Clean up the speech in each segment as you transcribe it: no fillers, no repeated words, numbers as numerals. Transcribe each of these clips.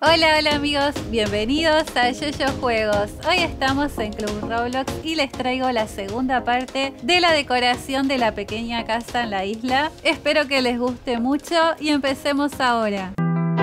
Hola, hola amigos, bienvenidos a Yoyo Juegos. Hoy estamos en Club Roblox y les traigo la segunda parte de la decoración de la pequeña casa en la isla. Espero que les guste mucho y empecemos ahora.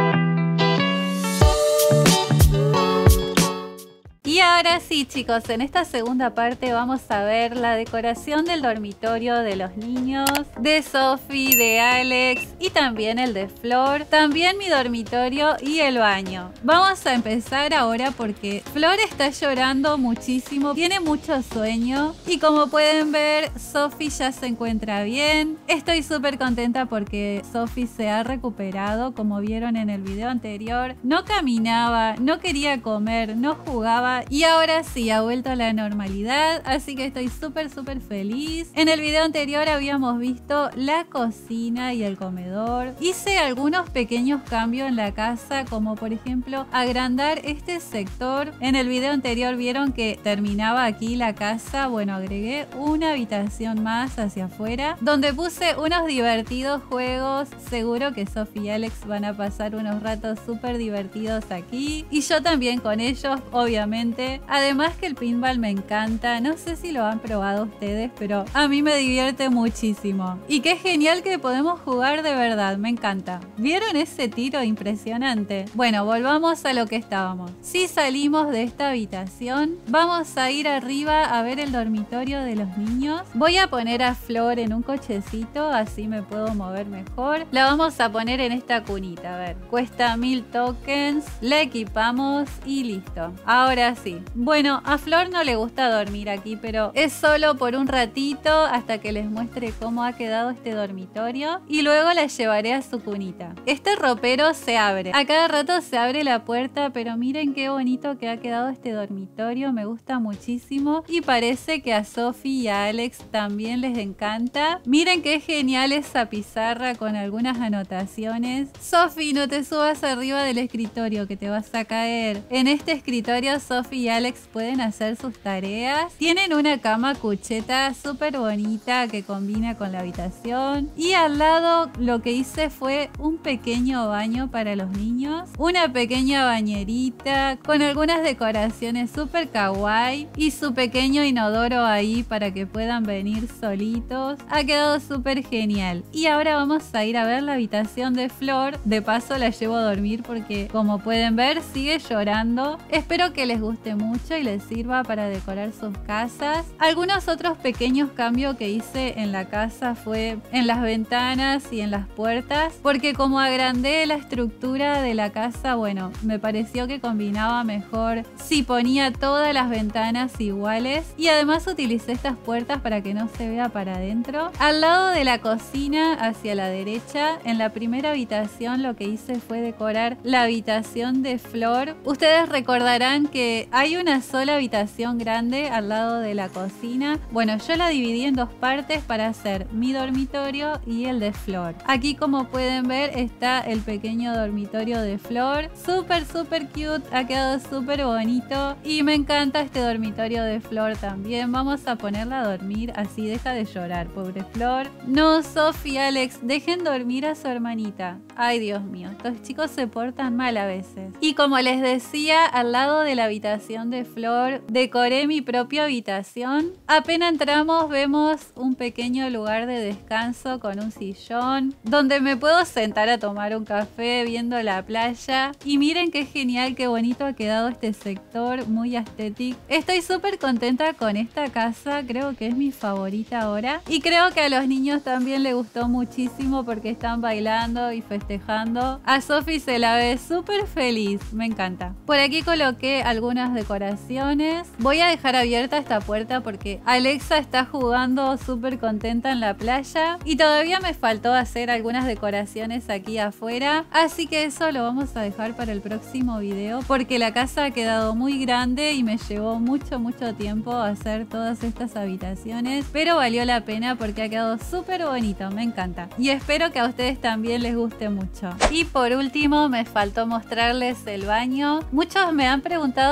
Y ahora sí, chicos, en esta segunda parte vamos a ver la decoración del dormitorio de los niños, de Sophie, de Alex y también el de Flor, también mi dormitorio y el baño. Vamos a empezar ahora porque Flor está llorando muchísimo, tiene mucho sueño y como pueden ver, Sophie ya se encuentra bien. Estoy súper contenta porque Sophie se ha recuperado, como vieron en el video anterior. No caminaba, no quería comer, no jugaba. Y ahora sí, ha vuelto a la normalidad, así que estoy súper feliz. En el video anterior habíamos visto la cocina y el comedor. Hice algunos pequeños cambios en la casa, como por ejemplo agrandar este sector. En el video anterior vieron que terminaba aquí la casa. Bueno, agregué una habitación más hacia afuera, donde puse unos divertidos juegos. Seguro que Sophie y Alex van a pasar unos ratos súper divertidos aquí. Y yo también con ellos, obviamente. Además que el pinball me encanta, no sé si lo han probado ustedes, pero a mí me divierte muchísimo. Y qué genial que podemos jugar de verdad, me encanta. ¿Vieron ese tiro impresionante? Bueno, volvamos a lo que estábamos. Si salimos de esta habitación, vamos a ir arriba a ver el dormitorio de los niños. Voy a poner a Flor en un cochecito, así me puedo mover mejor. La vamos a poner en esta cunita, a ver. Cuesta 1000 tokens, la equipamos y listo. Ahora sí. Bueno, a Flor no le gusta dormir aquí, pero es solo por un ratito hasta que les muestre cómo ha quedado este dormitorio y luego la llevaré a su cunita. Este ropero se abre. A cada rato se abre la puerta, pero miren qué bonito que ha quedado este dormitorio. Me gusta muchísimo y parece que a Sophie y a Alex también les encanta. Miren qué genial esa pizarra con algunas anotaciones. Sophie, no te subas arriba del escritorio que te vas a caer. En este escritorio Sophie y Alex pueden hacer sus tareas. Tienen una cama cucheta súper bonita que combina con la habitación. Y al lado lo que hice fue un pequeño baño para los niños. Una pequeña bañerita con algunas decoraciones súper kawaii. Y su pequeño inodoro ahí para que puedan venir solitos. Ha quedado súper genial. Y ahora vamos a ir a ver la habitación de Flor. De paso la llevo a dormir porque como pueden ver sigue llorando. Espero que les guste mucho y les sirva para decorar sus casas. Algunos otros pequeños cambios que hice en la casa fue en las ventanas y en las puertas, porque como agrandé la estructura de la casa, bueno, me pareció que combinaba mejor si ponía todas las ventanas iguales y además utilicé estas puertas para que no se vea para adentro. Al lado de la cocina, hacia la derecha, en la primera habitación lo que hice fue decorar la habitación de Flor. Ustedes recordarán que hay una sola habitación grande al lado de la cocina. Bueno, yo la dividí en dos partes para hacer mi dormitorio y el de Flor. Aquí como pueden ver está el pequeño dormitorio de Flor. Súper cute, ha quedado súper bonito y me encanta este dormitorio de Flor también. Vamos a ponerla a dormir, así deja de llorar, pobre Flor. No, Sophie, Alex, dejen dormir a su hermanita. Ay, Dios mío, estos chicos se portan mal a veces. Y como les decía, al lado de la habitación de Flor decoré mi propia habitación. Apenas entramos vemos un pequeño lugar de descanso con un sillón donde me puedo sentar a tomar un café viendo la playa. Y miren qué genial, qué bonito ha quedado este sector, muy estético. Estoy súper contenta con esta casa, creo que es mi favorita ahora y creo que a los niños también les gustó muchísimo porque están bailando y festejando. A Sophie se la ve súper feliz, me encanta. Por aquí coloqué algunas decoraciones. Voy a dejar abierta esta puerta porque Alexa está jugando súper contenta en la playa y todavía me faltó hacer algunas decoraciones aquí afuera, así que eso lo vamos a dejar para el próximo video porque la casa ha quedado muy grande y me llevó mucho tiempo hacer todas estas habitaciones, pero valió la pena porque ha quedado súper bonito, me encanta y espero que a ustedes también les guste mucho. Y por último me faltó mostrarles el baño. Muchos me han preguntado dónde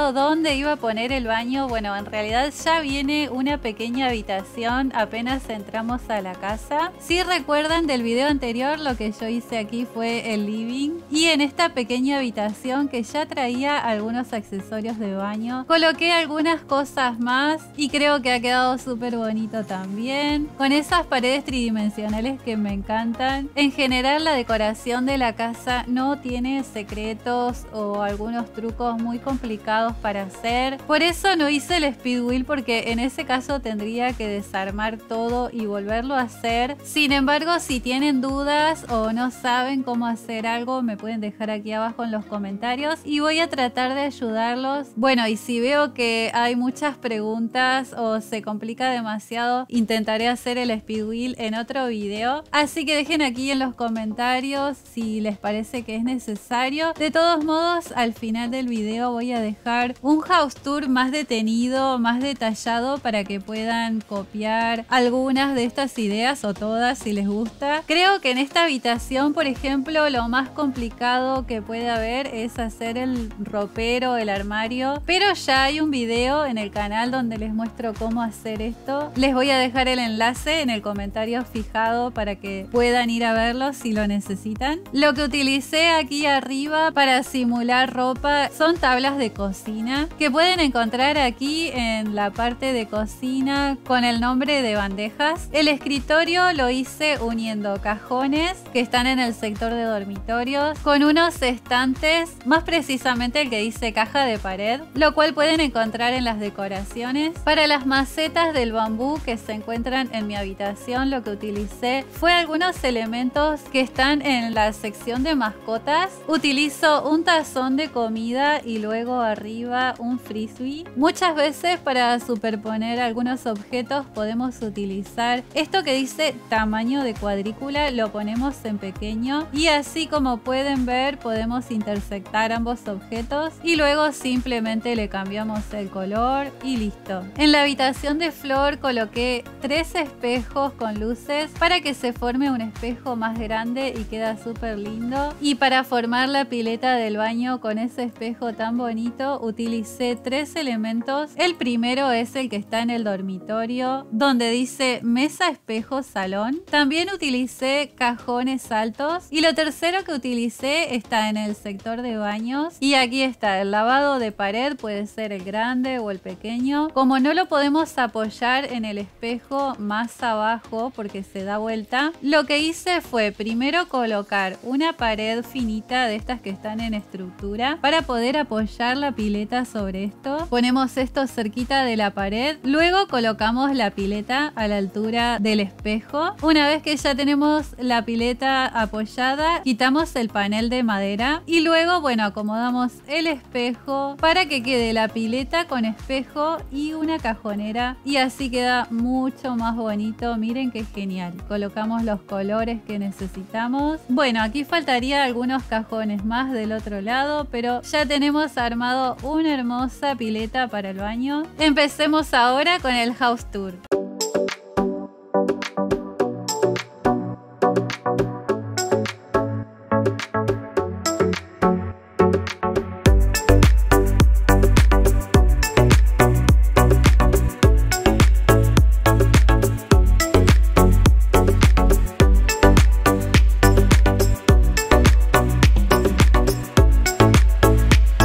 dónde iba a poner el baño. Bueno, en realidad ya viene una pequeña habitación apenas entramos a la casa. Si recuerdan del video anterior, lo que yo hice aquí fue el living. Y en esta pequeña habitación que ya traía algunos accesorios de baño, coloqué algunas cosas más y creo que ha quedado súper bonito también. Con esas paredes tridimensionales que me encantan. En general la decoración de la casa no tiene secretos o algunos trucos muy complicados para hacer. Por eso no hice el speed wheel, porque en ese caso tendría que desarmar todo y volverlo a hacer. Sin embargo, si tienen dudas o no saben cómo hacer algo, me pueden dejar aquí abajo en los comentarios y voy a tratar de ayudarlos. Bueno, y si veo que hay muchas preguntas o se complica demasiado, intentaré hacer el speed wheel en otro video. Así que dejen aquí en los comentarios si les parece que es necesario. De todos modos, al final del video voy a dejar un house tour más detenido, más detallado, para que puedan copiar algunas de estas ideas o todas si les gusta. Creo que en esta habitación, por ejemplo, lo más complicado que puede haber es hacer el ropero, el armario, pero ya hay un video en el canal donde les muestro cómo hacer esto. Les voy a dejar el enlace en el comentario fijado para que puedan ir a verlo si lo necesitan. Lo que utilicé aquí arriba para simular ropa son tablas de cocina que pueden encontrar aquí en la parte de cocina con el nombre de bandejas. El escritorio lo hice uniendo cajones que están en el sector de dormitorios con unos estantes, más precisamente el que dice caja de pared, lo cual pueden encontrar en las decoraciones. Para las macetas del bambú que se encuentran en mi habitación, lo que utilicé fue algunos elementos que están en la sección de mascotas. Utilizo un tazón de comida y luego arriba un frisbee. Muchas veces para superponer algunos objetos podemos utilizar esto que dice tamaño de cuadrícula, lo ponemos en pequeño y así, como pueden ver, podemos intersectar ambos objetos y luego simplemente le cambiamos el color y listo. En la habitación de Flor coloqué 3 espejos con luces para que se forme un espejo más grande y queda súper lindo. Y para formar la pileta del baño con ese espejo tan bonito utilicé 3 elementos. El primero es el que está en el dormitorio donde dice mesa, espejo, salón. También utilicé cajones altos y lo tercero que utilicé está en el sector de baños y aquí está el lavado de pared, puede ser el grande o el pequeño. Como no lo podemos apoyar en el espejo más abajo porque se da vuelta, lo que hice fue primero colocar una pared finita de estas que están en estructura para poder apoyar la pileta sobre esto. Ponemos esto cerquita de la pared, luego colocamos la pileta a la altura del espejo. Una vez que ya tenemos la pileta apoyada, quitamos el panel de madera y luego, bueno, acomodamos el espejo para que quede la pileta con espejo y una cajonera y así queda mucho más bonito. Miren qué genial. Colocamos los colores que necesitamos. Bueno, aquí faltaría algunos cajones más del otro lado, pero ya tenemos armado una hermosa pileta para el baño. Empecemos ahora con el house tour.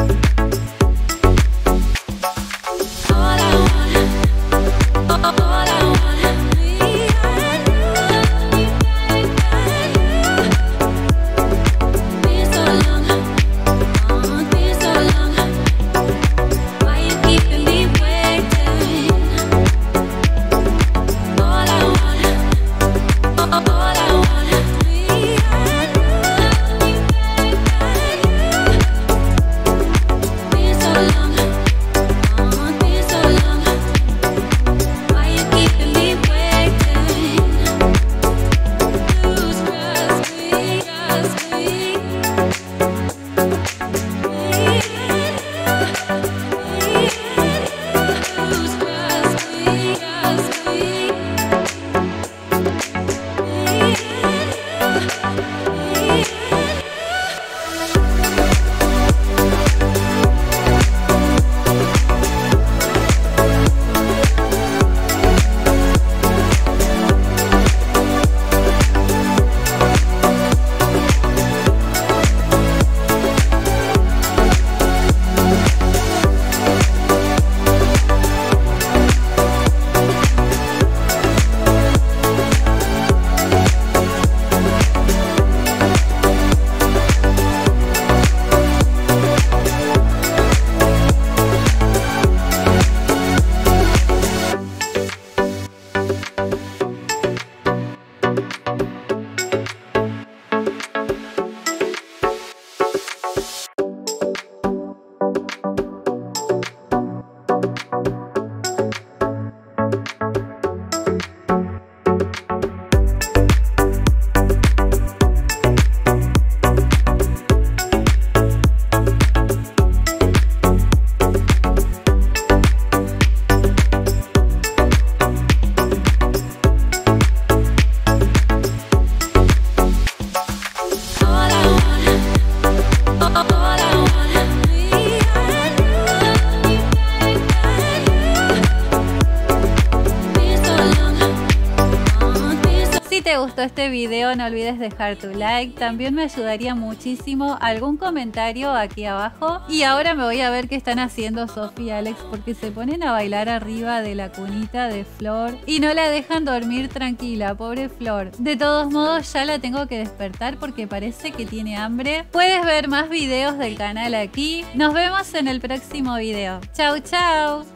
All I te gustó este video no olvides dejar tu like, también me ayudaría muchísimo algún comentario aquí abajo. Y ahora me voy a ver qué están haciendo Sophie y Alex porque se ponen a bailar arriba de la cunita de Flor y no la dejan dormir tranquila, pobre Flor. De todos modos ya la tengo que despertar porque parece que tiene hambre. Puedes ver más videos del canal aquí. Nos vemos en el próximo video. Chau chau.